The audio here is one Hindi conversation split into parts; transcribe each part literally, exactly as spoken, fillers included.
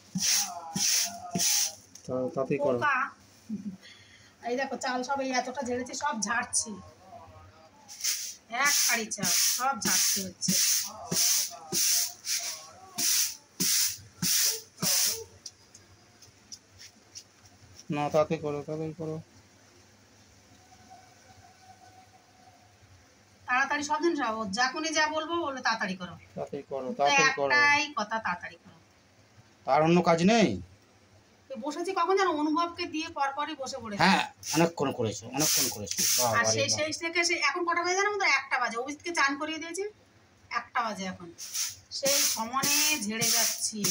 তাতে করো। এই দেখো চাল সব এই এতটা ঝেড়েছি, সব ঝাড়ছি, এক হাঁড়ি চাল সব ঝাড়ছি হচ্ছে। না তাতে করো, তাড়াতাড়ি করো, তাড়াতাড়ি সব দিন যাবো, যখনই যা বলবো বলবে তাড়াতাড়ি করো, তাড়াতাড়ি করো, তাড়াতাড়ি করো। একটাই কথা, তাড়াতাড়ি করো। আর অন্য কাজ নেই? বসেছি কখন জানো, অনুভবকে দিয়ে পরপরই বসে পড়েছি। হ্যাঁ অনেকক্ষণ করেছো, অনেকক্ষণ করেছো। আর সেই সেই থেকে সে এখন কটা বাজে জানো, একটা বাজে, অভিজিৎকে চান করিয়ে দিয়েছি, একটা বাজে এখন, সেই সমানে ঝেড়ে যাচ্ছি।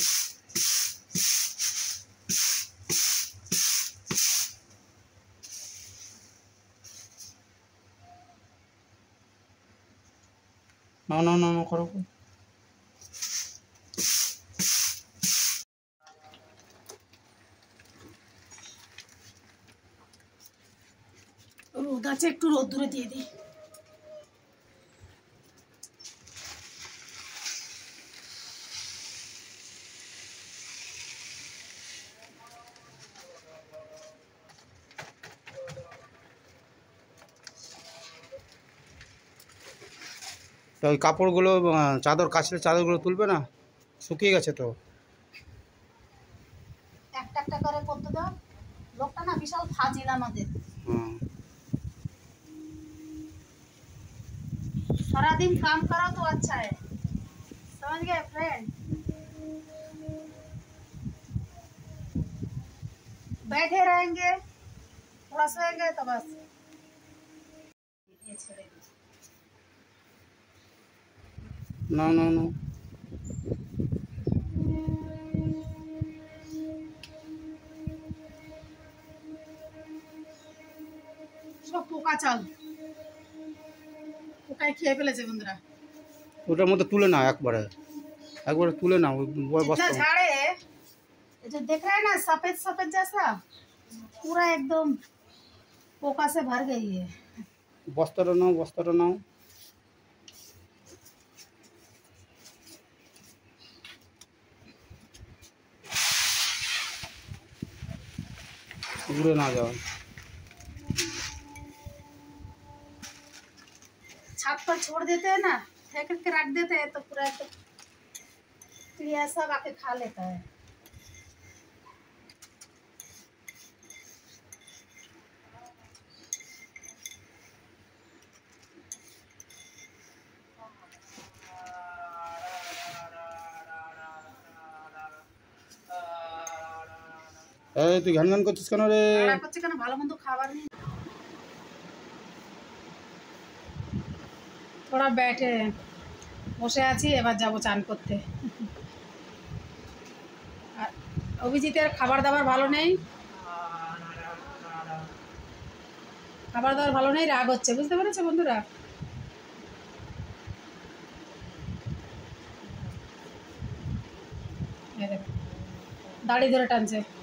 না না না না করো। রোদ আছে, একটু রোদ দূরে দিয়ে দিই। ওই কাপড়গুলো, চাদর কাচলে চাদরগুলো তুলবে না, শুকিয়ে গেছে তো। একটা একটা করে করতে দাও, লোকটা না বিশাল ফাজিল আমাদের। হুম सारा दिन काम करो तो अच्छा है, समझ गए फ्रेंड। बैठे रहेंगे थोड़ा सोएंगे तो बस ये छेड़े ना ना ना सब पोका चाल পোকায় খেয়ে ফেলেছে বন্ধুরা। ওটার মধ্যে তুলে নাও, একবারে একবারে তুলে নাও ওই বস্তা झाड़े जो देख रहे हैं ना सफेद सफेद जैसा, पूरा एकदम पोका से भर गई है। বস্তাটা নাও, বস্তাটা নাও। उड़े ना जाओ। छत पर छोड़ देते हैं ना, फेंक के रख देते हैं तो पूरा तो चिड़िया सब आके खा लेता है। এই তুই গান গান করছিস কেন রে? রাগ করছে কেন? ভালো মন্দ খাবার নেই। थोड़ा बैठे বসে আছি, এবার যাব চান করতে। আর অভিজিতের খাবার দাবার ভালো নেই, খাবার দাবার ভালো নেই, রাগ হচ্ছে, বুঝতে পেরেছো বন্ধুরা? দাড়ি ধরে টানছে।